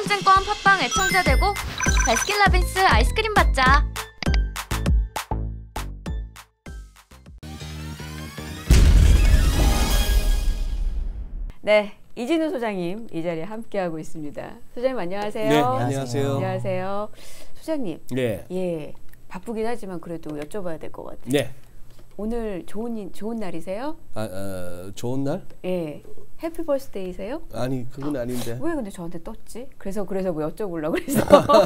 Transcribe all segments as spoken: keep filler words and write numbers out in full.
삼성증권 팟빵 애청자 되고 바스킨라빈스 아이스크림 받자. 네, 이진우 소장님 이 자리에 함께하고 있습니다. 소장님 안녕하세요. 네, 안녕하세요. 안녕하세요. 소장님. 네. 예, 바쁘긴 하지만 그래도 여쭤봐야 될 것 같아요. 네. 오늘 좋은 좋은 날이세요? 아, 어, 좋은 날? 예. 해피 버스데이세요? 아니, 그건 아닌데. 왜 근데 저한테 떴지? 그래서 그래서 뭐 여쭤보려고 그래서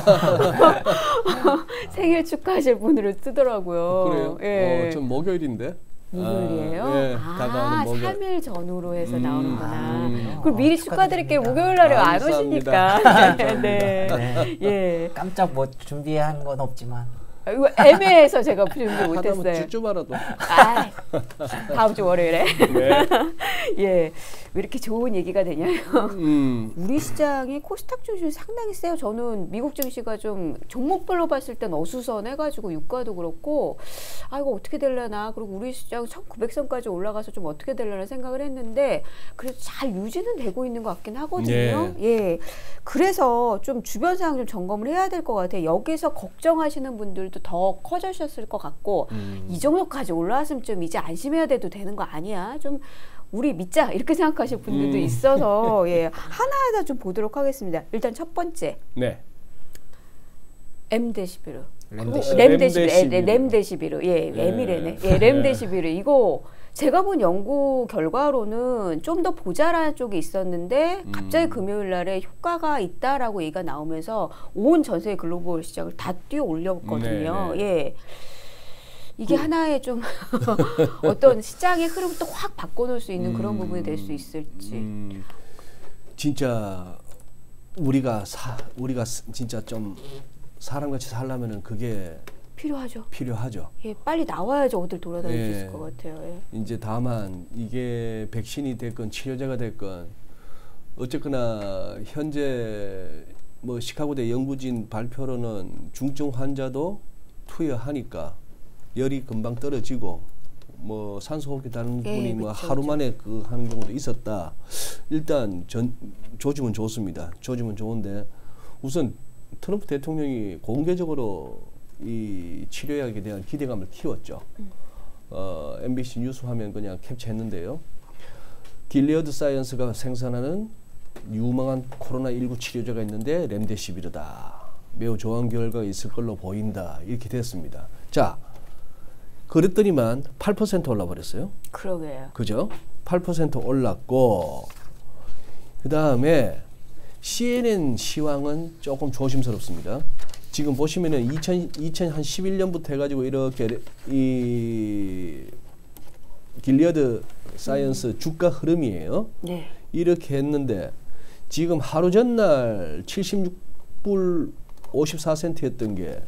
생일 축하하실 분으로 뜨더라고요. 그래요? 예. 어, 전 목요일인데. 목요일이에요? 아, 네, 아, 다가오는 목요일. 삼 일 전후로 해서 음, 나오는구나. 음. 그럼 미리 축하드릴게요. 목요일 날에 아, 안 오시니까. 네, 네. 네. 예. 깜짝 뭐 준비한 건 없지만 이거 애매해서 제가 준비 하다못해 못했어요. 쭈쭈바라도. 아, 다음 주 월요일에. 네. 예. 왜 이렇게 좋은 얘기가 되냐면 음. 우리 시장이 코스닥 중심이 상당히 세요. 저는 미국 증시가 좀 종목별로 봤을 땐 어수선해가지고 유가도 그렇고 아 이거 어떻게 되려나, 그리고 우리 시장 천구백 선까지 올라가서 좀 어떻게 되려나 생각을 했는데 그래도 잘 유지는 되고 있는 것 같긴 하거든요. 네. 예. 그래서 좀 주변 상황 좀 점검을 해야 될 것 같아요. 여기서 걱정하시는 분들도 더 커지셨을 것 같고 음. 이 정도까지 올라왔으면 좀 이제 안심해야 돼도 되는 거 아니야? 좀 우리 믿자 이렇게 생각하실 분들도 음. 있어서 예, 하나하나 좀 보도록 하겠습니다. 일단 첫 번째 네. 엠데시비르. 렘데시비르. 렘데시비르. 예, 렘데시비르. 예, 네. 에미레네. 예, 렘데시비르. 이거 제가 본 연구 결과로는 좀 더 모자라는 쪽이 있었는데 갑자기 음. 금요일 날에 효과가 있다라고 얘기가 나오면서 온 전 세계 글로벌 시장을 다 뛰어 올렸거든요. 네, 네. 예. 이게 그, 하나의 좀 어떤 시장의 흐름을 또 확 바꿔놓을 수 있는 그런 음, 부분이 될 수 있을지. 음, 진짜 우리가 사 우리가 진짜 좀 사람같이 살려면은 그게 필요하죠. 필요하죠. 예, 빨리 나와야죠. 어딜 돌아다닐 수 예. 있을 것 같아요. 예. 이제 다만 이게 백신이 됐건 치료제가 됐건 어쨌거나 현재 뭐 시카고대 연구진 발표로는 중증 환자도 투여하니까 열이 금방 떨어지고 뭐 산소호흡기 다른 예, 분이 뭐 그쵸, 하루 그쵸. 만에 그 하는 경우도 있었다. 일단 전 조짐은 좋습니다. 조짐은 좋은데 우선 트럼프 대통령이 공개적으로 이 치료약에 대한 기대감을 키웠죠. 음. 어, 엠비씨 뉴스 화면 그냥 캡처했는데요. 길리어드 사이언스가 생산하는 유망한 코로나십구 치료제가 있는데 렘데시비르다. 매우 좋은 결과가 있을 걸로 보인다. 이렇게 됐습니다. 자, 그랬더니만 팔 퍼센트 올라버렸어요. 그러게요. 그죠? 팔 퍼센트 올랐고 그 다음에 씨엔엔 시황은 조금 조심스럽습니다. 지금 보시면은 이천십일 년부터 해가지고 이렇게 이 길리어드 사이언스 음. 주가 흐름이에요. 네. 이렇게 했는데 지금 하루 전날 칠십육 불 오십사 센트였던 게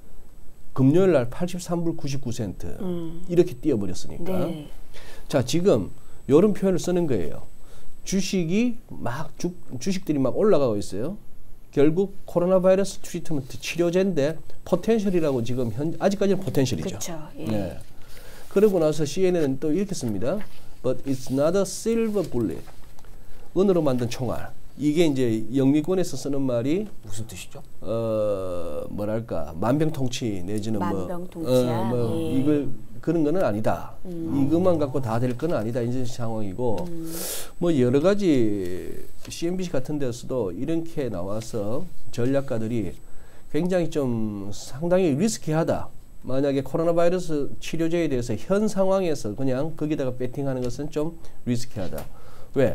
금요일 날 팔십삼 불 구십구 센트 음. 이렇게 뛰어버렸으니까. 네. 자, 지금 이런 표현을 쓰는 거예요. 주식이 막 주, 주식들이 막 올라가고 있어요. 결국 코로나 바이러스 트리트먼트 치료제인데 포텐셜이라고 지금 현 아직까지는 포텐셜이죠. 그렇죠. 예. 네. 그러고 나서 씨엔엔은 또 이렇게 씁니다. But it's not a silver bullet. 은으로 만든 총알. 이게 이제 영미권에서 쓰는 말이 무슨 뜻이죠? 어 뭐랄까 만병통치 내지는 만병통치야? 뭐, 어, 뭐 예. 이걸 그런 거는 아니다. 음. 이것만 갖고 다 될 건 아니다. 이런 상황이고 음. 뭐 여러 가지 씨엔비씨 같은 데서도 이렇게 나와서 전략가들이 굉장히 좀 상당히 리스키하다. 만약에 코로나 바이러스 치료제에 대해서 현 상황에서 그냥 거기다가 배팅하는 것은 좀 리스키하다. 왜?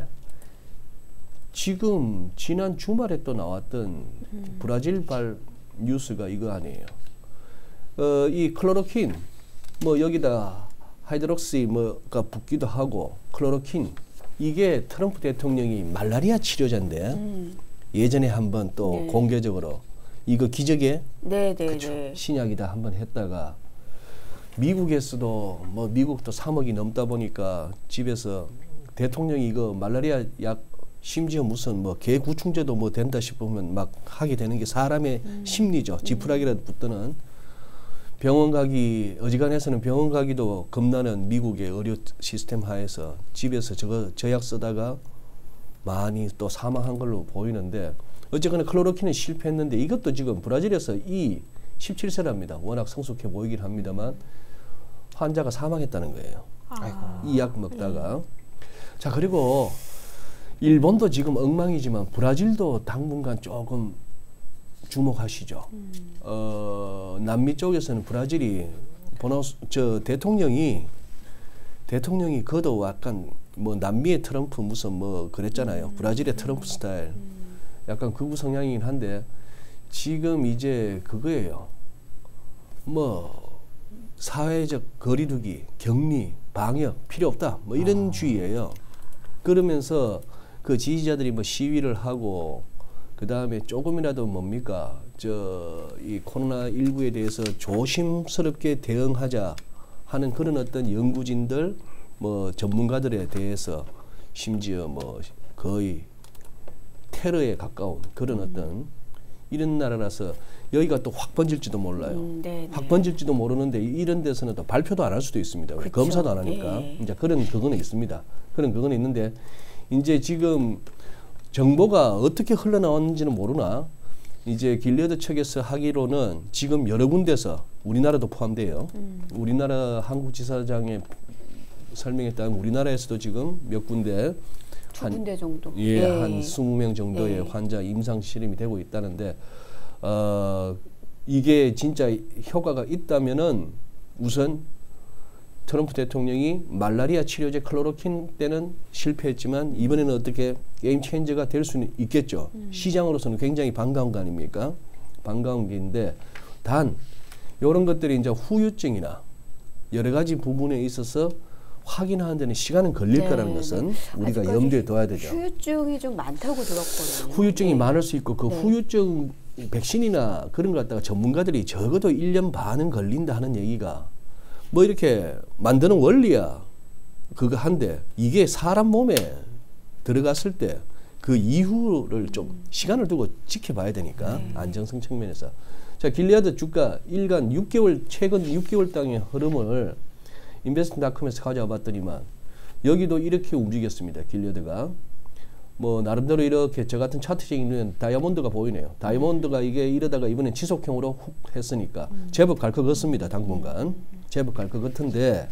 지금 지난 주말에 또 나왔던 음. 브라질발 뉴스가 이거 아니에요. 어, 이 클로로킨 뭐 여기다 하이드록시 뭐가 붙기도 하고 클로로킨 이게 트럼프 대통령이 말라리아 치료제인데 음. 예전에 한번 또 네. 공개적으로 이거 기적의 네, 네, 그쵸, 네. 신약이다 한번 했다가 미국에서도 뭐 미국도 삼억이 넘다 보니까 집에서 대통령이 이거 말라리아 약 심지어 무슨 뭐 개구충제도 뭐 된다 싶으면 막 하게 되는 게 사람의 음. 심리죠. 지푸라기라도 붙드는 병원 가기 어지간해서는 병원 가기도 겁나는 미국의 의료 시스템 하에서 집에서 저거 저약 쓰다가 많이 또 사망한 걸로 보이는데 어쨌거나 클로로킨은 실패했는데 이것도 지금 브라질에서 이 십칠 세랍니다. 워낙 성숙해 보이긴 합니다만 환자가 사망했다는 거예요. 아이고. 이 약 먹다가. 자, 그리고 일본도 지금 엉망이지만 브라질도 당분간 조금 주목하시죠. 음. 어, 남미 쪽에서는 브라질이 보노스, 저 대통령이 대통령이 그도 약간 뭐 남미의 트럼프 무슨 뭐 그랬잖아요. 음. 브라질의 트럼프 스타일. 음. 약간 극우 성향이긴 한데 지금 이제 그거예요. 뭐 사회적 거리두기, 격리, 방역 필요 없다. 뭐 이런 아. 주의예요. 그러면서 그 지지자들이 뭐 시위를 하고 그 다음에 조금이라도 뭡니까 저 이 코로나 십구에 대해서 조심스럽게 대응하자 하는 그런 어떤 연구진들 뭐 전문가들에 대해서 심지어 뭐 거의 테러에 가까운 그런 음. 어떤 이런 나라라서 여기가 또 확 번질지도 몰라요. 음, 네, 확 네. 번질지도 모르는데 이런 데서는 또 발표도 안 할 수도 있습니다. 그렇죠. 검사도 안 하니까. 예. 이제 그런 그거는 있습니다. 그런 그거는 있는데 이제 지금 정보가 어떻게 흘러나왔는지는 모르나 이제 길리어드 측에서 하기로는 지금 여러 군데서 우리나라도 포함돼요. 음. 우리나라 한국지사장의 설명에 따르면 우리나라에서도 지금 몇 군데 두 군데 정도. 예, 예. 한 스무 명 정도의 예. 환자 임상 실험이 되고 있다는데 어, 이게 진짜 효과가 있다면은 우선 트럼프 대통령이 말라리아 치료제 클로로킨 때는 실패했지만 이번에는 어떻게 게임 체인저가 될 수는 있겠죠. 음. 시장으로서는 굉장히 반가운 거 아닙니까? 반가운 게인데 단 이런 것들이 이제 후유증이나 여러 가지 부분에 있어서 확인하는 데는 시간은 걸릴 네, 거라는 것은 네. 우리가 염두에 둬야 되죠. 후유증이 좀 많다고 들었거든요. 후유증이 네. 많을 수 있고 그 네. 후유증 백신이나 그런 걸 갖다가 전문가들이 적어도 일 년 반은 걸린다 하는 얘기가 뭐 이렇게 만드는 원리야 그거 한데 이게 사람 몸에 들어갔을 때 그 이후를 좀 시간을 두고 지켜봐야 되니까 네. 안정성 측면에서 자 길리아드 주가 일간 육 개월 최근 육 개월 땅의 흐름을 인베스트닷컴에서 가져와 봤더니만 여기도 이렇게 움직였습니다. 길리아드가 뭐 나름대로 이렇게 저 같은 차트적인 다이아몬드가 보이네요. 다이아몬드가 이게 이러다가 이번엔 지속형으로 훅 했으니까 음. 제법 갈 것 같습니다. 당분간 제법 갈 것 같은데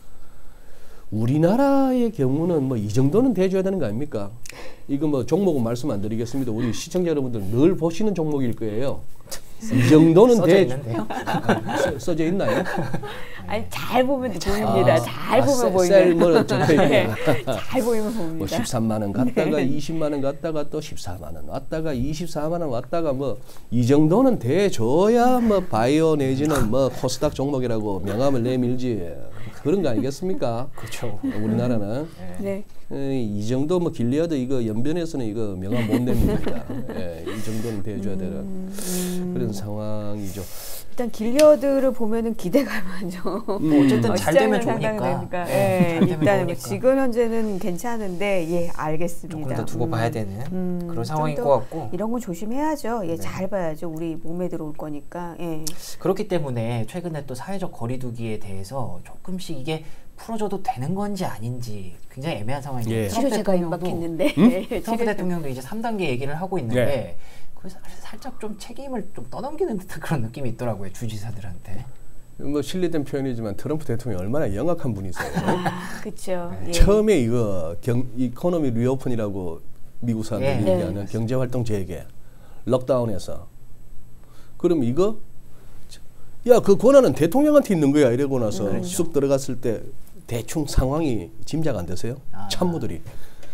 우리나라의 경우는 뭐 이 정도는 돼줘야 되는 거 아닙니까? 이거 뭐 종목은 말씀 안 드리겠습니다. 우리 시청자 여러분들 늘 보시는 종목일 거예요. 이 정도는 써져 돼. 있는데요? 써, 써져 있나요? 아니 잘 보면 보입니다. 아, 잘 아, 보면 보이네요. 셀 네, 잘 보이면 보입니다. 뭐 십삼만 원 갔다가 네. 이십만 원 갔다가 또 십사만 원 왔다가 이십사만 원 왔다가 뭐 이 정도는 돼줘야 뭐 바이오 내지는 뭐 코스닥 종목이라고 명함을 내밀지 그런 거 아니겠습니까? 그렇죠. 네. 우리나라는 네. 에, 이 정도 뭐 길리아드 이거 연변에서는 이거 명함 못 냅니다. 예, 이 정도는 돼줘야 되는 음, 음. 그런 상황이죠. 일단 길리어드를 보면은 기대가 많죠. 음. 어쨌든 어, 잘 되면 시장은 좋으니까. 상당히 되니까. 네, 예, 잘 되면 일단 뭐 좋으니까. 지금 현재는 괜찮은데 예 알겠습니다. 조금 더 두고 음. 봐야 되는 음, 그런 상황인 좀 것 같고 이런 건 조심해야죠. 예, 네. 잘 봐야죠. 우리 몸에 들어올 거니까. 예. 그렇기 때문에 최근에 또 사회적 거리두기에 대해서 조금씩 이게 풀어줘도 되는 건지 아닌지 굉장히 애매한 상황이에요. 예. 치료제가 대통령도 임박했는데. 음? 예, 트럼프 치료제. 대통령도 이제 삼 단계 얘기를 하고 있는데 그래서 살짝 좀 책임을 좀 떠넘기는 듯한 그런 느낌이 있더라고요. 주지사들한테. 뭐 실례된 표현이지만 트럼프 대통령이 얼마나 영악한 분이세요. 그렇죠. 네. 예. 처음에 이거 경, 이코노미 리오픈이라고 미국 사람들이 예. 얘기하는 네. 경제활동 재개 록다운에서 그럼 이거 야 그 권한은 대통령한테 있는 거야 이러고 나서 그렇죠. 쑥 들어갔을 때 대충 상황이 짐작 안 되세요? 아. 참모들이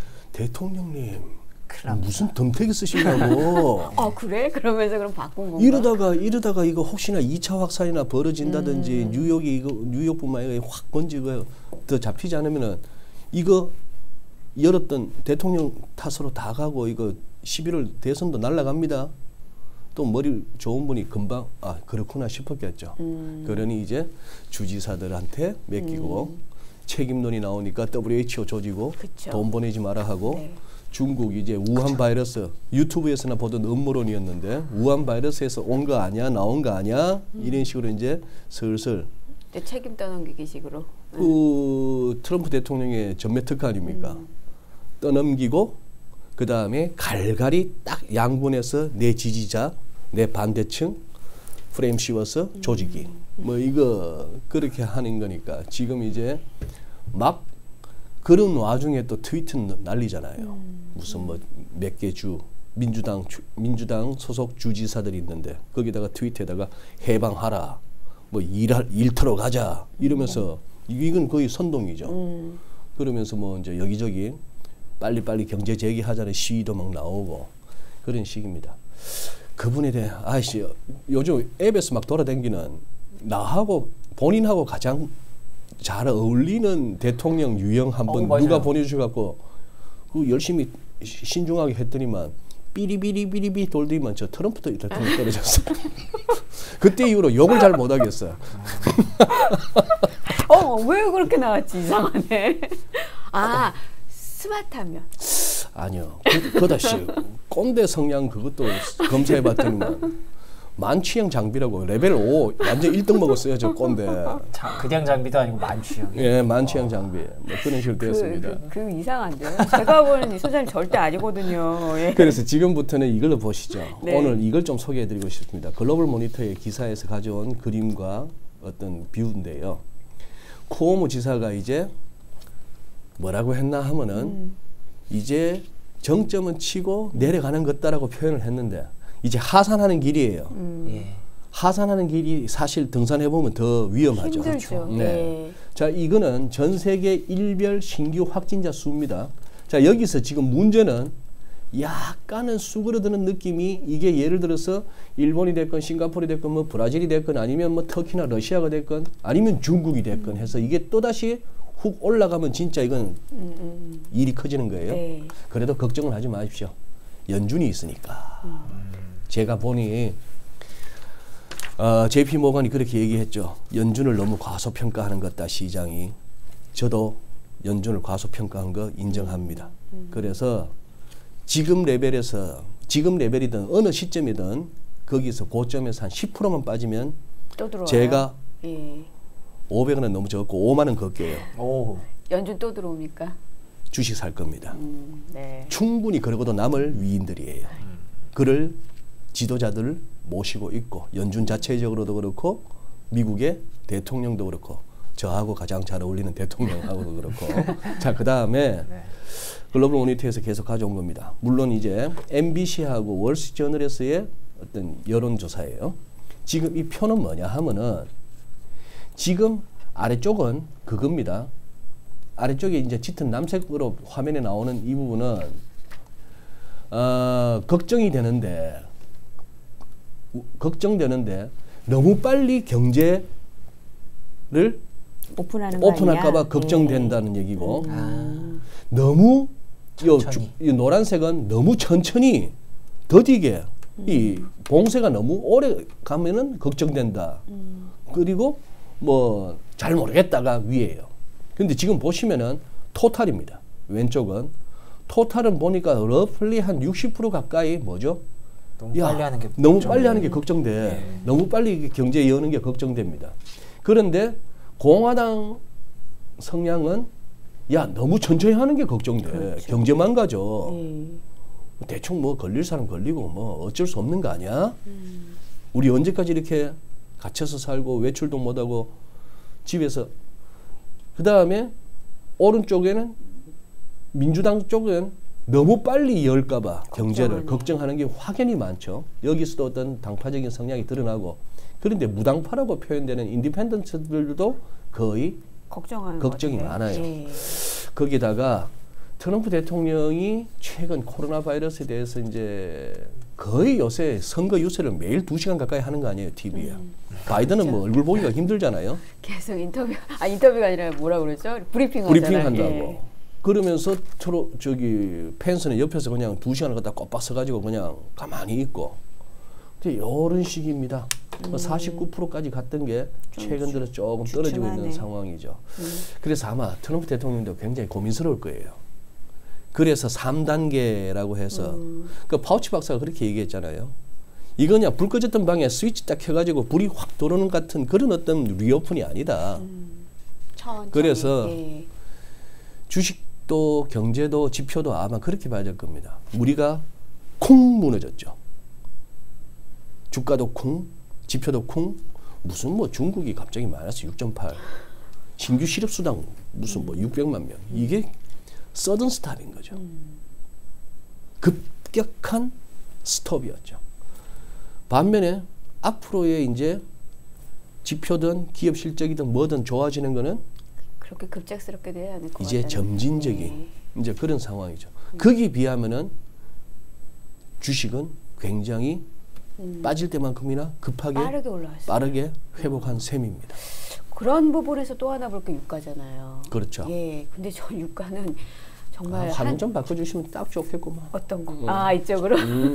대통령님 큰일 납니다. 무슨 덤태기 쓰시냐고 아 그래? 그러면서 그럼 바꾼 건가? 이러다가 이러다가 이거 혹시나 이 차 확산이나 벌어진다든지 음. 뉴욕이 이거 뉴욕뿐만 아니라 확 번지고 더 잡히지 않으면은 이거 열었던 대통령 탓으로 다 가고 이거 십일월 대선도 날아갑니다. 또 머리 좋은 분이 금방 아 그렇구나 싶었겠죠. 음. 그러니 이제 주지사들한테 맡기고 음. 책임론이 나오니까 더블유에이치오 조지고 그쵸. 돈 보내지 마라 하고 네. 중국 이제 우한 바이러스 유튜브에서나 보던 음모론이었는데 우한 바이러스에서 온 거 아니야 나온 거 아니야 음. 이런 식으로 이제 슬슬 책임 떠넘기기 식으로. 그 트럼프 대통령의 전매 특허 아닙니까? 음. 떠넘기고 그 다음에 갈갈이 딱 양분해서 내 지지자, 내 반대층 프레임 씌워서 조직이 뭐 이거 그렇게 하는 거니까 지금 이제 막 그런 와중에 또 트위터 난리잖아요. 무슨 뭐 몇 개 주 민주당 주, 민주당 소속 주지사들이 있는데 거기다가 트위터에다가 해방하라, 뭐 일할 일터로 가자 이러면서 이건 거의 선동이죠. 음. 그러면서 뭐 이제 여기저기 빨리빨리 경제 재개하자는 시위도 막 나오고 그런 식입니다. 그분에 대해 아이씨 요즘 앱에서 막 돌아다니는 나하고 본인하고 가장 잘 어울리는 대통령 유형 한번 어, 누가 보내주셔갖고 그 열심히 신중하게 했더니만 삐리비리비리비 돌더니만 저 트럼프 대통령 떨어졌어요. 그때 이후로 욕을 잘 못하겠어요. 어, 왜 그렇게 나왔지? 이상하네. 아, 스마트하면. 아니요. 그, 그다시 꼰대 성향 그것도 검사해봤더니만 만취형 장비라고 레벨 오 완전 일 등 먹었어요. 저 꼰대. 자, 그냥 장비도 아니고 만취형. 예, 만취형 장비. 뭐 그런 식으로 되었습니다. 그, 그, 그 이상한데요? 제가 보는 이 소장님 절대 아니거든요. 예. 그래서 지금부터는 이걸로 보시죠. 네. 오늘 이걸 좀 소개해드리고 싶습니다. 글로벌 모니터의 기사에서 가져온 그림과 어떤 뷰인데요. 쿠오모 지사가 이제 뭐라고 했나 하면은 음. 이제 정점은 치고 내려가는 것다라고 표현을 했는데 이제 하산하는 길이에요. 음. 예. 하산하는 길이 사실 등산해 보면 더 위험하죠. 힘들죠. 네. 예. 자, 이거는 전 세계 일별 신규 확진자 수입니다. 자, 여기서 지금 문제는 약간은 수그러드는 느낌이 이게 예를 들어서 일본이 됐건 싱가포르이 됐건 뭐 브라질이 됐건 아니면 뭐 터키나 러시아가 됐건 아니면 중국이 됐건 해서 이게 또다시 훅 올라가면 진짜 이건 음, 음. 일이 커지는 거예요. 네. 그래도 걱정을 하지 마십시오. 연준이 있으니까. 음. 제가 보니 어, 제이피 모건이 그렇게 얘기했죠. 연준을 너무 과소평가하는 것다 시장이. 저도 연준을 과소평가한 거 인정합니다. 음. 그래서 지금 레벨에서 지금 레벨이든 어느 시점이든 거기서 고점에서 한 십 퍼센트만 빠지면 또 들어와요. 제가 예. 오백 원은 너무 적고 오만 원 걸게요. 오. 연준 또 들어옵니까? 주식 살 겁니다. 음, 네. 충분히 그러고도 남을 위인들이에요. 그를 지도자들을 모시고 있고 연준 자체적으로도 그렇고 미국의 대통령도 그렇고 저하고 가장 잘 어울리는 대통령하고도 그렇고 자, 그 다음에 네. 글로벌 모니터에서 계속 가져온 겁니다. 물론 이제 엠비씨하고 월스트리트저널에서의 어떤 여론조사예요. 지금 이 표는 뭐냐 하면은 지금 아래쪽은 그겁니다. 아래쪽에 이제 짙은 남색으로 화면에 나오는 이 부분은 어, 걱정이 되는데 우, 걱정되는데 너무 빨리 경제를 오픈하는 거 오픈할까봐 아니야? 걱정된다는 얘기고 음. 너무 요, 주, 천천히. 이 노란색은 너무 천천히 더디게 음. 이 봉쇄가 너무 오래 가면은 걱정된다. 음. 그리고 뭐 잘 모르겠다가 위에요. 근데 지금 보시면은 토탈입니다. 왼쪽은 토탈은 보니까 러플리 한 육십 퍼센트 가까이 뭐죠? 너무 야, 빨리 하는 게 너무 걱정. 빨리 하는 게 걱정돼. 네. 너무 빨리 경제 여는 게 걱정됩니다. 그런데 공화당 성향은 야 너무 천천히 하는 게 걱정돼. 그렇죠. 경제만 가죠. 예. 대충 뭐 걸릴 사람 걸리고 뭐 어쩔 수 없는 거 아니야? 음. 우리 언제까지 이렇게 갇혀서 살고 외출도 못하고 집에서 그 다음에 오른쪽에는 민주당 쪽은 너무 빨리 열까봐 경제를 걱정하네. 걱정하는 게 확연히 많죠. 여기서도 어떤 당파적인 성향이 드러나고 그런데 무당파라고 표현되는 인디펜던트들도 거의 걱정하는 걱정이 것 같아요. 많아요. 예. 거기다가 트럼프 대통령이 최근 코로나 바이러스에 대해서 이제 거의 요새 선거 유세를 매일 두 시간 가까이 하는 거 아니에요, 티비에. 음. 바이든은 뭐 얼굴 보기가 힘들잖아요. 계속 인터뷰 아 인터뷰가 아니라 뭐라 그러죠? 브리핑 브리핑 하잖아요. 한다고. 예. 그러면서 트로 저기 펜스는 옆에서 그냥 두 시간을 갖다 꼬박 서가지고 그냥 가만히 있고. 근데 이런 식입니다. 음. 사십구 퍼센트까지 갔던 게 최근 들어 조금 떨어지고 있는 주춤하네. 상황이죠. 음. 그래서 아마 트럼프 대통령도 굉장히 고민스러울 거예요. 그래서 삼 단계라고 해서 음. 그 파우치 박사가 그렇게 얘기했잖아요. 이거 그냥 불 꺼졌던 방에 스위치 딱 켜가지고 불이 확 들어오는 같은 그런 어떤 리오픈이 아니다. 음. 천천히. 그래서 예. 주식 또 경제도 지표도 아마 그렇게 봐야 될 겁니다. 우리가 쿵 무너졌죠. 주가도 쿵, 지표도 쿵. 무슨 뭐 중국이 갑자기 마이너스 육 점 팔, 신규 실업수당 무슨 뭐 육백만 명. 이게 서든 스탑인 거죠. 급격한 스톱이었죠. 반면에 앞으로의 이제 지표든 기업 실적이든 뭐든 좋아지는 거는 그렇게 급작스럽게 되지 않을 것 이제 같다는 점진적인 네. 이제 그런 상황이죠. 거기에 비하면은 주식은 굉장히 음. 빠질 때만큼이나 급하게 빠르게 올라왔어요. 빠르게 회복한 셈입니다. 그런 부분에서 또 하나 볼 게 유가잖아요. 그렇죠. 예. 근데 저 유가는 정말 아, 한 화면 좀 바꿔주시면 딱 좋겠구만. 어떤 거? 음. 아 이쪽으로 음.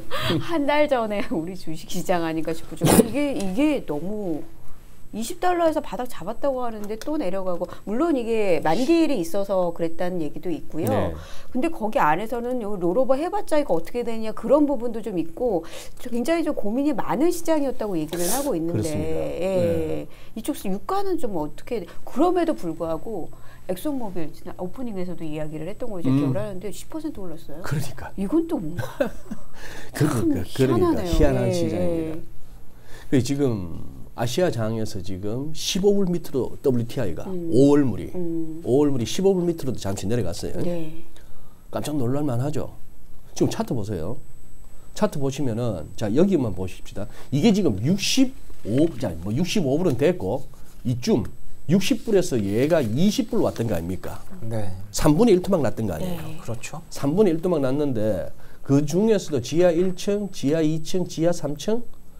한 달 전에 우리 주식 시장 아닌가 싶고 좀 이게 이게 너무 이십 달러에서 바닥 잡았다고 하는데 또 내려가고 물론 이게 만기일이 있어서 그랬다는 얘기도 있고요. 네. 근데 거기 안에서는 요 롤오버 해봤자 이거 어떻게 되냐 그런 부분도 좀 있고 굉장히 좀 고민이 많은 시장이었다고 얘기는 하고 있는데 그렇습니다. 예. 네. 이쪽 유가는 좀 어떻게 그럼에도 불구하고 엑소모빌 지난 오프닝에서도 이야기를 했던 걸 제가 음. 기억을 하는데 십 퍼센트 올랐어요. 그러니까. 이건 또 뭔가 그러니까, 참 그러니까 희한하네요. 희한한 예, 시장입니다. 예. 그 지금 아시아장에서 지금 십오 불 밑으로 더블유티아이가 음. 오월물이 음. 오월물이 십오 불 밑으로도 잠시 내려갔어요. 네. 깜짝 놀랄만 하죠. 지금 차트 보세요. 차트 보시면은 자 여기만 보십시다. 이게 지금 육십오, 자 뭐 육십오 불은 됐고 이쯤 육십 불에서 얘가 이십 불 왔던 거 아닙니까? 네. 삼분의 일 토막 났던 거 아니에요? 네. 그렇죠. 삼분의 일 토막 났는데 그 중에서도 지하 일 층, 지하 이 층, 지하 삼 층,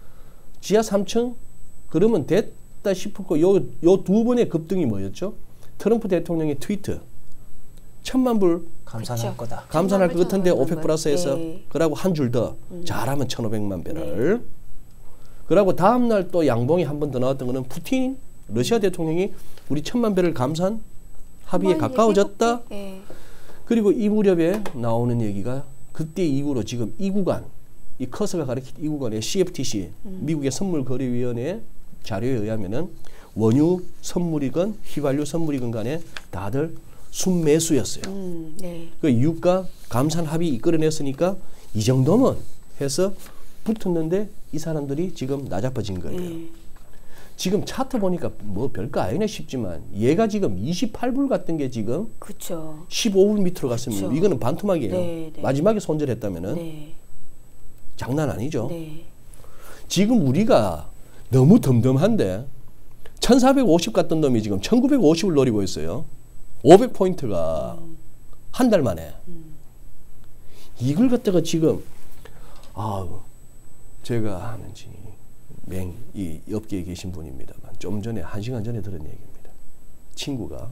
지하 삼 층 그러면 됐다 싶고 요 요 두 번의 급등이 뭐였죠? 트럼프 대통령의 트위트 천만 불 감산할 그쵸. 거다. 감산할 것 같은데 천만 불, 오펙 플러스에서 네. 그러고 한 줄 더 잘하면 천오백만 배럴 그러고 다음 날 또 양봉이 한 번 더 나왔던 거는 푸틴 러시아 대통령이 우리 천만 배럴 감산 합의에 한번 가까워졌다. 해볼게. 예. 그리고 이 무렵에 나오는 얘기가 그때 이후로 지금 이 구간 이 커서가 가리킨 이 구간의 씨에프티씨 음. 미국의 선물거래위원회 자료에 의하면은 원유 선물이건 휘발유 선물이건 간에 다들 순매수였어요. 음, 네. 그 유가 감산 합의 이끌어냈으니까 이 정도면 해서 붙었는데 이 사람들이 지금 나자빠진 거예요. 네. 지금 차트 보니까 뭐 별거 아니네 싶지만 얘가 지금 이십팔 불 같은 게 지금 그렇죠. 십오 불 밑으로 갔으면 그쵸. 이거는 반토막이에요. 네, 네. 마지막에 손절했다면은 네. 장난 아니죠. 네. 지금 우리가 너무 덤덤한데 천사백오십 갔던 놈이 지금 천구백오십을 노리고 있어요. 오백 포인트가 음. 한 달 만에. 음. 이걸 갖다가 지금 아우 제가 하는지 맹 이 업계에 계신 분입니다만 좀 전에 한 시간 전에 들은 얘기입니다. 친구가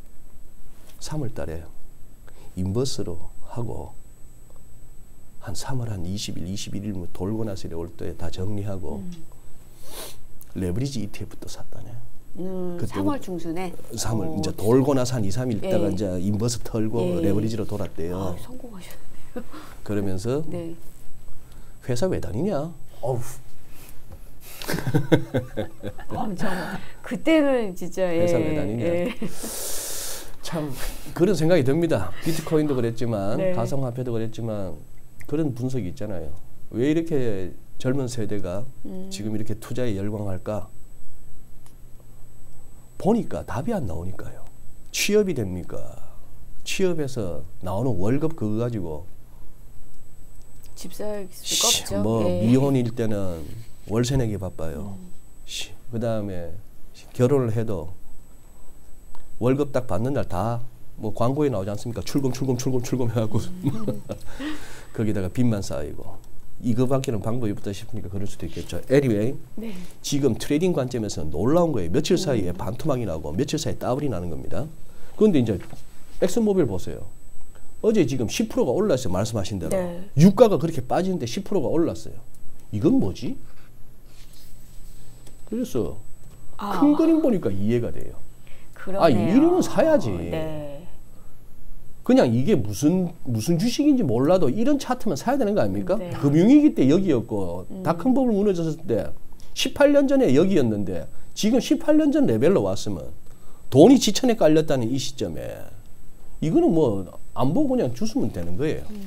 삼월 달에 인버스로 하고 한 삼월 한 이십 일, 이십일 일 돌고 나서 올 때 다 정리하고 음. 레버리지 이티에프도 샀다네. 음, 그때 삼월 중순에 삼월 어, 이제 돌고 나서 한 이, 삼 일 있다가 예. 이제 인버스 털고 예. 레버리지로 돌았대요. 아, 성공하셨네요. 그러면서 네. 회사 왜 다니냐? 어우. 엄청 그때는 진짜 회사 예, 왜 다니냐? 예. 참 그런 생각이 듭니다. 비트코인도 그랬지만 네. 가상화폐도 그랬지만 그런 분석이 있잖아요. 왜 이렇게 젊은 세대가 음. 지금 이렇게 투자에 열광할까? 보니까 답이 안 나오니까요. 취업이 됩니까? 취업해서 나오는 월급 그거 가지고 집 살 수가 씨, 없죠. 뭐 예. 미혼일 때는 월세 내기 바빠요. 음. 그 다음에 결혼을 해도 월급 딱 받는 날 다 뭐 광고에 나오지 않습니까? 출금 출금 출금 출금 해갖고 음. 거기다가 빚만 쌓이고 이거밖에는 방법이 없다 싶으니까 그럴 수도 있겠죠. anyway 네. 지금 트레이딩 관점에서는 놀라운 거예요. 며칠 사이에 음. 반토막이 나고 며칠 사이에 더블이 나는 겁니다. 그런데 이제 엑슨모빌 보세요. 어제 지금 십 퍼센트가 올랐어요. 말씀하신 대로. 네. 유가가 그렇게 빠지는데 십 퍼센트가 올랐어요. 이건 뭐지? 그래서 아. 큰 그림 보니까 이해가 돼요. 그러네요. 아, 이러면 사야지. 네. 그냥 이게 무슨 무슨 주식인지 몰라도 이런 차트만 사야 되는 거 아닙니까? 네. 금융위기 때 여기였고 음. 닷컴버블 무너졌을 때 십팔 년 전에 여기였는데 지금 십팔 년 전 레벨로 왔으면 돈이 지천에 깔렸다는 이 시점에 이거는 뭐 안 보고 그냥 주시면 되는 거예요. 음.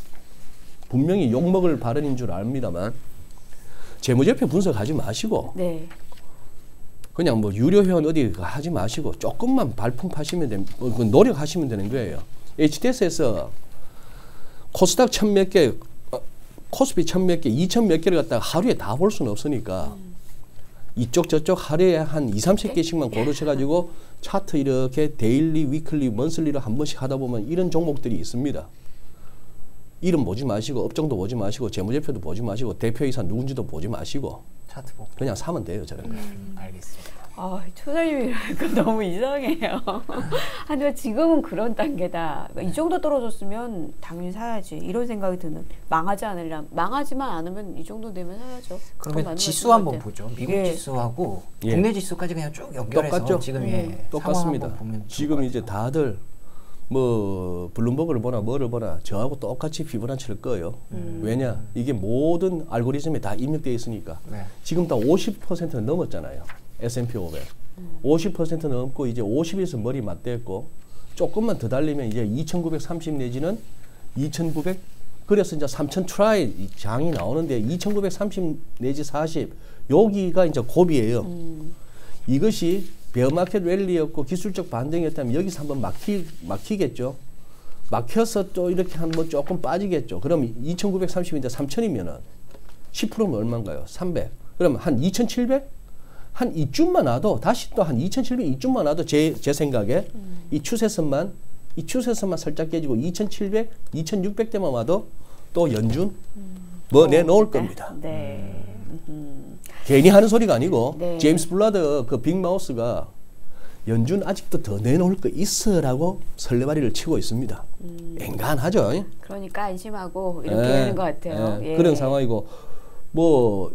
분명히 욕먹을 발언인 줄 압니다만 재무제표 분석하지 마시고 네. 그냥 뭐 유료 회원 어디 하지 마시고 조금만 발품 파시면 됩, 어, 노력하시면 되는 거예요. 에이치티에스에서 코스닥 천 몇 개, 어, 코스피 천 몇 개, 이천 몇 개를 갖다가 하루에 다 볼 수는 없으니까 음. 이쪽 저쪽 하루에 한 이삼십 개씩만 고르셔가지고 차트 이렇게 데일리, 위클리, 먼슬리로 한 번씩 하다 보면 이런 종목들이 있습니다. 이름 보지 마시고 업종도 보지 마시고 재무제표도 보지 마시고 대표이사 누군지도 보지 마시고 차트 보고. 그냥 사면 돼요. 저런 거. 음, 알겠습니다. 아, 초사님이 이러니까 너무 이상해요. 하지만 지금은 그런 단계다. 이 정도 떨어졌으면 당연히 사야지. 이런 생각이 드는. 망하지 않으려면 망하지만 않으면 이 정도 되면 사야죠. 그러면 지수 한번 보죠. 미국 예. 지수하고 예. 국내 지수까지 그냥 쭉 연결해서 똑같죠? 지금 음. 예, 똑같습니다. 상황 한번 보면 지금 이제 다들 뭐 블룸버그를 보나 뭐를 보나 저하고 똑같이 피부란치를 꺼요. 음. 왜냐? 이게 모든 알고리즘에 다 입력되어 있으니까. 네. 지금 다 오십 퍼센트 넘었잖아요. 에스 앤 피 오백. 음. 오십 퍼센트 넘고 이제 오십에서 머리 맞대고 조금만 더 달리면 이제 이천구백삼십 내지는 이천구백 그래서 이제 삼천 트라이 장이 나오는데 이천구백삼십 내지 사십 여기가 이제 고비예요. 음. 이것이 베어마켓 랠리였고 기술적 반등이었다면 여기서 한번 막히, 막히겠죠. 막혀서 또 이렇게 한번 조금 빠지겠죠. 그럼 이천구백삼십인데 삼천이면은 십 퍼센트면 얼마인가요? 삼백. 그러면 한 이천칠백? 한 이쯤만 와도 다시 또 한 이천칠백 이쯤만 와도 제, 제 생각에 음. 이 추세선만 이 추세선만 살짝 깨지고 이천칠백, 이천육백 대만 와도 또 연준 음. 뭐 내놓을 겁니다. 네. 음. 괜히 하는 소리가 아니고 네. 제임스 블라드 그 빅마우스가 연준 아직도 더 내놓을 거 있어라고 설레발이를 치고 있습니다. 음. 앵간하죠. 그러니까 안심하고 이렇게 예, 하는 것 같아요. 예, 예. 그런 상황이고 뭐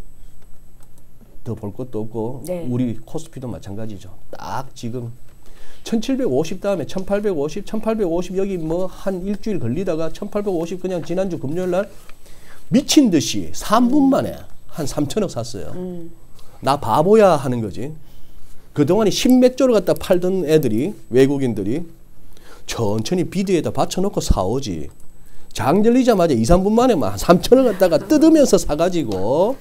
더 볼 것도 없고 네. 우리 코스피도 마찬가지죠. 딱 지금 천칠백오십 다음에 천팔백오십, 천팔백오십 여기 뭐 한 일주일 걸리다가 천팔백오십 그냥 지난주 금요일 날 미친 듯이 삼 분 음. 만에 한 삼천억 샀어요. 음. 나 바보야 하는 거지. 그동안에 십몇 조를 갖다 팔던 애들이 외국인들이 천천히 비드에다 받쳐놓고 사오지. 장 열리자마자 이, 삼 분 만에 막 삼천을 갖다가 뜯으면서 사가지고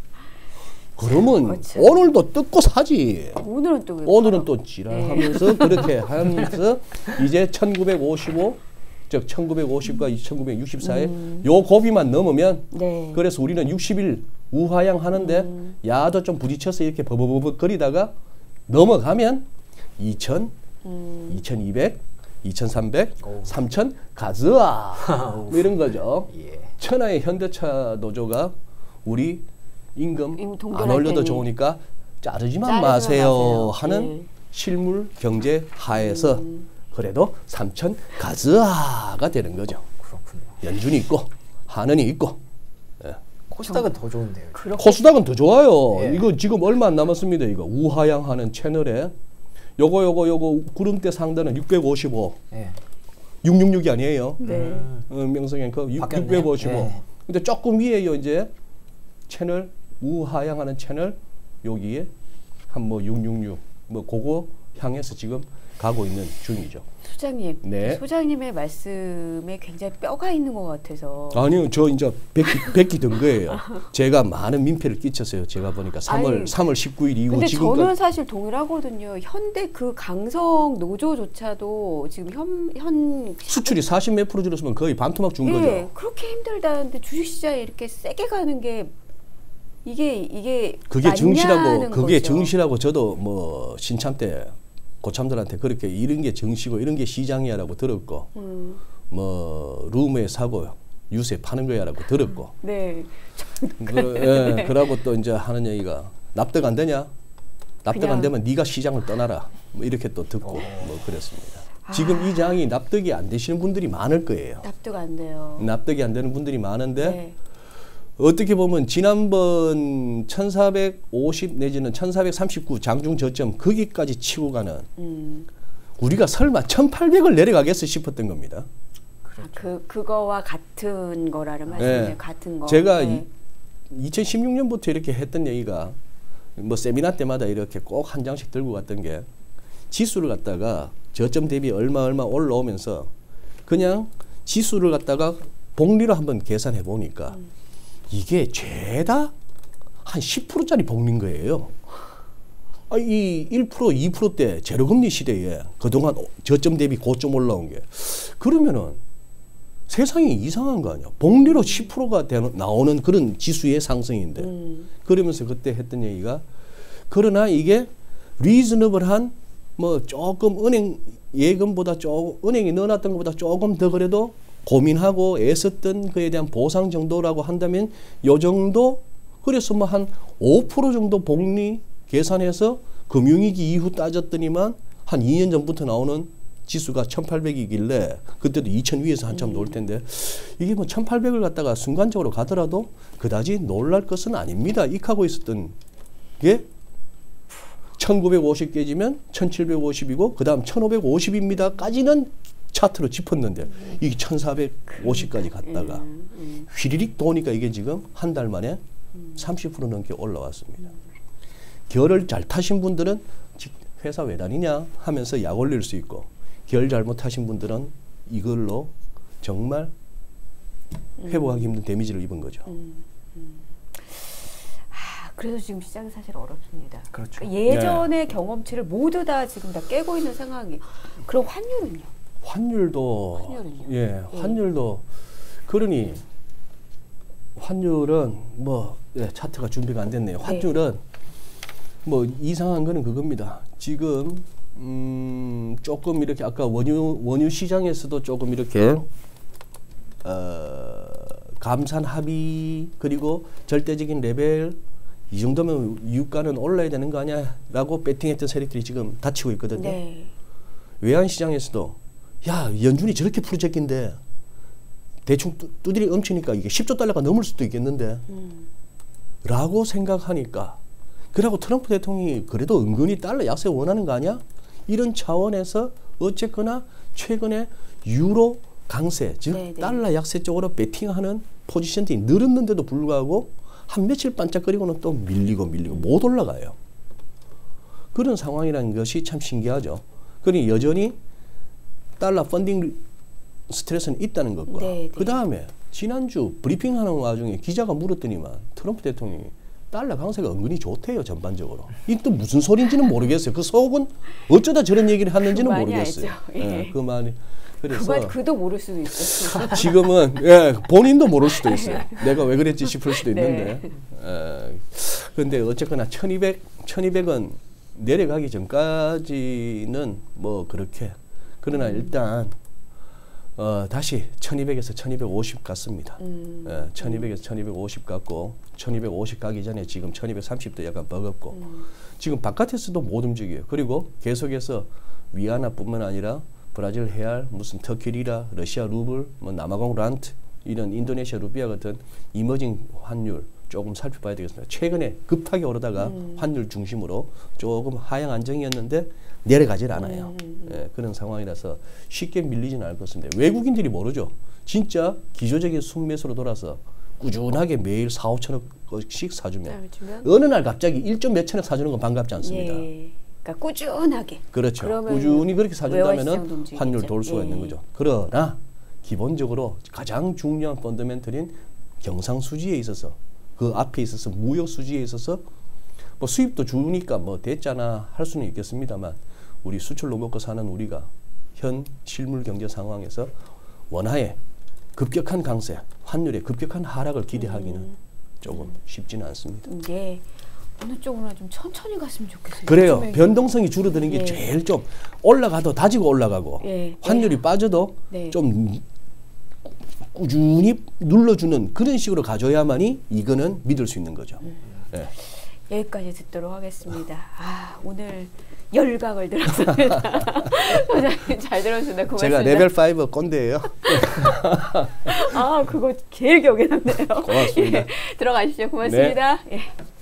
그러면 그렇죠. 오늘도 뜯고 사지. 오늘은 또 왜 오늘은 팔아? 또 지랄하면서 그렇게 하면서 이제 천구백오십오 즉 천구백오십과 천구백육십사에 음. 요 고비만 넘으면 네. 그래서 우리는 육십 일 우하향 하는데 음. 야도 좀 부딪혀서 이렇게 버버버버 거리다가 넘어가면 이천, 음. 이천이백, 이천삼백, 오. 삼천 가즈아 뭐 이런 거죠. 예. 천하의 현대차 노조가 우리 임금 임 안 동결할 올려도 테니. 좋으니까 자르지만 자르지만 마세요, 마세요. 하는 예. 실물 경제 하에서 음. 그래도 삼천 가즈아가 되는 거죠. 그렇군요. 연준이 있고 한은이 있고 예. 코스닥은 더 좋은데요. 그렇게 코스닥은 더 좋아요. 예. 이거 지금 얼마 안 남았습니다. 이거 우하향 하는 채널에 요거 요거 요거 구름대 상단은 육백오십오, 예. 육백육십육이 아니에요. 네. 음. 어, 명성형 그 육- 바뀌었네요. 육백오십오. 예. 근데 조금 위에요 이제 채널 우하향하는 채널 여기에 한 뭐 육백육십육 뭐 그거 향해서 지금 가고 있는 중이죠. 소장님, 네. 소장님의 말씀에 굉장히 뼈가 있는 것 같아서. 아니요, 저 이제 백기 백기 든 거예요. 제가 많은 민폐를 끼쳤어요. 제가 보니까 삼월 아니, 삼월 십구 일 이후 근데 지금까지 저는 사실 동일하거든요. 현대 그 강성 노조조차도 지금 현, 현 수출이 사십 몇 프로 줄었으면 거의 반토막 준 예, 거죠. 그렇게 힘들다는데 주식시장에 이렇게 세게 가는 게 이게 이게 그게 정시라고 맞냐는 그게 거죠. 정시라고 저도 뭐 신참 때 고참들한테 그렇게 이런 게 정시고 이런 게 시장이야라고 들었고 음, 뭐 룸에 사고 유세 파는 거야라고 들었고 네. 그, 예, 그러고 또 이제 하는 얘기가 납득 안 되냐? 납득 그냥- 안 되면 네가 시장을 떠나라. 뭐 이렇게 또 듣고 뭐 그랬습니다. 지금 이 장이 납득이 안 되시는 분들이 많을 거예요. 납득 안 돼요. 납득이 안 되는 분들이 많은데 네. 어떻게 보면 지난번 천사백오십 내지는 천사백삼십구 장중 저점 거기까지 치고 가는 음, 우리가 설마 천팔백을 내려가겠어 싶었던 겁니다. 아, 그 그거와 같은 거라는 말씀이에요. 네. 같은 거. 제가 네. 이, 이천십육 년부터 이렇게 했던 얘기가 뭐 세미나 때마다 이렇게 꼭 한 장씩 들고 갔던 게 지수를 갖다가 저점 대비 얼마 얼마 올라오면서 그냥 지수를 갖다가 복리로 한번 계산해 보니까 음. 이게 죄다 한 십 퍼센트짜리 복리인 거예요. 아, 이 일 퍼센트, 이 퍼센트대 제로금리 시대에 그동안 저점 대비 고점 올라온 게 그러면은 세상이 이상한 거 아니야. 복리로 십 퍼센트가 되는, 나오는 그런 지수의 상승인데 음. 그러면서 그때 했던 얘기가 그러나 이게 리즈너블한 뭐 조금 은행 예금보다 조금 은행이 넣어놨던 것보다 조금 더 그래도 고민하고 애썼던 그에 대한 보상 정도라고 한다면 요 정도 그래서 뭐 한 오 퍼센트 정도 복리 계산해서 금융위기 이후 따졌더니만 한 이 년 전부터 나오는 지수가 천팔백이길래 그때도 이천 위에서 한참 놀 텐데 이게 뭐 천팔백을 갖다가 순간적으로 가더라도 그다지 놀랄 것은 아닙니다. 익하고 있었던 게 천구백오십 깨지면 천칠백오십이고 그 다음 천오백오십입니다. 까지는 차트로 짚었는데 이게 천사백오십까지 갔다가 휘리릭 도니까 이게 지금 한 달 만에 삼십 퍼센트 넘게 올라왔습니다. 결을 잘 타신 분들은 회사 왜 다니냐 하면서 약 올릴 수 있고 결 잘못 타신 분들은 이걸로 정말 회복하기 힘든 데미지를 입은 거죠. 음, 음. 아, 그래서 지금 시장이 사실 어렵습니다. 그렇죠. 그러니까 예전의 네. 경험치를 모두 다 지금 다 깨고 있는 상황이에요. 그럼 환율은요? 환율도 환율은요? 예, 환율도 그러니 환율은 뭐 예, 차트가 준비가 안 됐네요. 환율은 네. 뭐 이상한 거는 그겁니다. 지금 음, 조금 이렇게 아까 원유 원유 시장에서도 조금 이렇게 어, 감산 합의 그리고 절대적인 레벨 이 정도면 유가는 올라야 되는 거 아니야라고 배팅했던 세력들이 지금 다치고 있거든요. 네. 외환 시장에서도 야 연준이 저렇게 프로젝트인데 대충 뚜, 두드리 엄치니까 이게 십조 달러가 넘을 수도 있겠는데 음. 라고 생각하니까 그러고 트럼프 대통령이 그래도 은근히 달러 약세 원하는 거 아니야? 이런 차원에서 어쨌거나 최근에 유로 강세 즉 네네. 달러 약세 쪽으로 베팅하는 포지션들이 늘었는데도 불구하고 한 며칠 반짝거리고는 또 밀리고 밀리고 못 올라가요. 그런 상황이라는 것이 참 신기하죠. 그러니 여전히 달러 펀딩 스트레스는 있다는 것과 그 다음에 지난주 브리핑하는 와중에 기자가 물었더니만 트럼프 대통령이 달러 강세가 은근히 좋대요. 전반적으로. 이게 또 무슨 소리인지는 모르겠어요. 그 속은 어쩌다 저런 얘기를 하는지는 모르겠어요. 예. 예, 그 말이 그래서 그 말 그도 모를 수도 있어요. 지금은 예, 본인도 모를 수도 있어요. 내가 왜 그랬지 싶을 수도 있는데. 네. 예, 근데 어쨌거나 천이백, 천이백은 내려가기 전까지는 뭐 그렇게 그러나 음. 일단 어, 다시 천이백에서 천이백오십 갔습니다. 음. 예, 천이백에서 천이백오십 갔고 천이백오십 가기 전에 지금 천이백삼십도 약간 버겁고 음. 지금 바깥에서도 못 움직여요. 그리고 계속해서 위안화뿐만 아니라 브라질 헤알, 무슨 터키 리라, 러시아 루블, 뭐 남아공 란트 이런 인도네시아 루피아 같은 이머징 환율 조금 살펴봐야 되겠습니다. 최근에 급하게 오르다가 음. 환율 중심으로 조금 하향 안정이었는데 내려가질 않아요. 음. 예, 그런 상황이라서 쉽게 밀리지는 않을 것 같습니다. 외국인들이 모르죠. 진짜 기조적인 순매수로 돌아서 꾸준하게 매일 사오천억씩 사주면 어느 날 갑자기 일조 몇천억 사주는 건 반갑지 않습니다. 예. 그러니까 꾸준하게. 그렇죠. 꾸준히 그렇게 사준다면 환율 돌 수가 예. 있는 거죠. 그러나 기본적으로 가장 중요한 펀더멘털인 경상수지에 있어서 그 앞에 있어서 무역 수지에 있어서 뭐 수입도 주니까 뭐 됐잖아 할 수는 있겠습니다만 우리 수출로 먹고 사는 우리가 현 실물 경제 상황에서 원화의 급격한 강세, 환율의 급격한 하락을 기대하기는 음. 조금 쉽지는 않습니다. 네. 어느 쪽으로나 좀 천천히 갔으면 좋겠어요. 그래요. 변동성이 줄어드는 게 예. 제일 좀 올라가도 다지고 올라가고 예. 환율이 예. 빠져도 네. 좀 꾸준히 눌러주는 그런 식으로 가져야만이 이거는 믿을 수 있는 거죠. 음. 예. 여기까지 듣도록 하겠습니다. 아 오늘 열강을 들었습니다. 소장님 잘 들었습니다. 고맙습니다. 제가 레벨 오 꼰대예요. 아 그거 제일 기억에 남네요. 고맙습니다. 예, 들어가시죠. 고맙습니다. 네. 예.